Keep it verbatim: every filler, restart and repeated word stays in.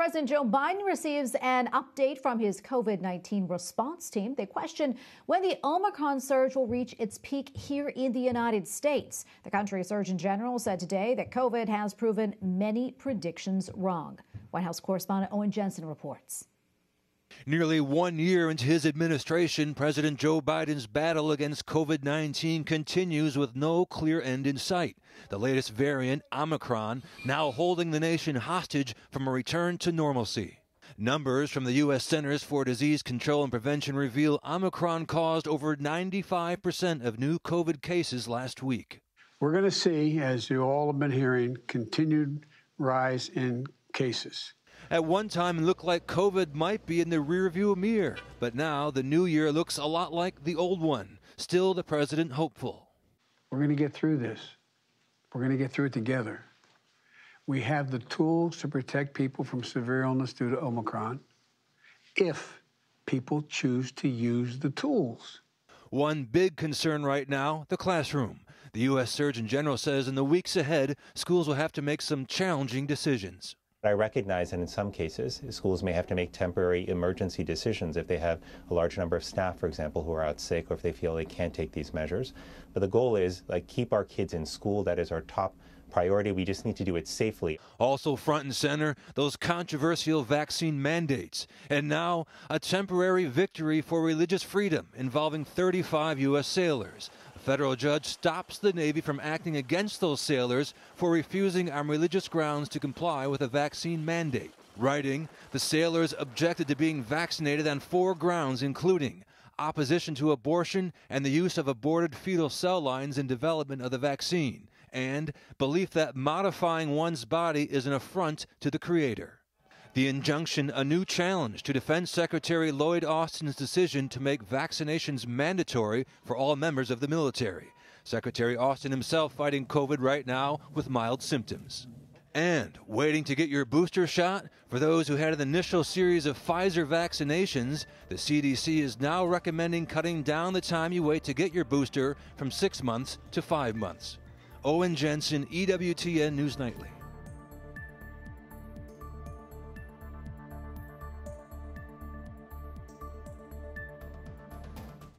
President Joe Biden receives an update from his COVID nineteen response team. They question when the Omicron surge will reach its peak here in the United States. The country's Surgeon General said today that COVID has proven many predictions wrong. White House Correspondent Owen Jensen reports. Nearly one year into his administration, President Joe Biden's battle against COVID nineteen continues with no clear end in sight. The latest variant, Omicron, now holding the nation hostage from a return to normalcy. Numbers from the U S Centers for Disease Control and Prevention reveal Omicron caused over ninety-five percent of new COVID cases last week. We're going to see, as you all have been hearing, continued rise in cases. At one time, it looked like COVID might be in the rearview mirror, but now the new year looks a lot like the old one. Still, the president hopeful. We're going to get through this. We're going to get through it together. We have the tools to protect people from severe illness due to Omicron if people choose to use the tools. One big concern right now, the classroom. The U S Surgeon General says in the weeks ahead, schools will have to make some challenging decisions. I recognize that in some cases, schools may have to make temporary emergency decisions if they have a large number of staff, for example, who are out sick, or if they feel they can't take these measures. But the goal is, like, keep our kids in school. That is our top priority. We just need to do it safely. Also front and center, those controversial vaccine mandates. And now, a temporary victory for religious freedom involving thirty-five U S sailors. A federal judge stops the Navy from acting against those sailors for refusing on religious grounds to comply with a vaccine mandate. Writing, the sailors objected to being vaccinated on four grounds, including opposition to abortion and the use of aborted fetal cell lines in development of the vaccine, and belief that modifying one's body is an affront to the Creator. The injunction, a new challenge to Defense Secretary Lloyd Austin's decision to make vaccinations mandatory for all members of the military. Secretary Austin himself fighting COVID right now with mild symptoms. And waiting to get your booster shot? For those who had an initial series of Pfizer vaccinations, the C D C is now recommending cutting down the time you wait to get your booster from six months to five months. Owen Jensen, E W T N News Nightly.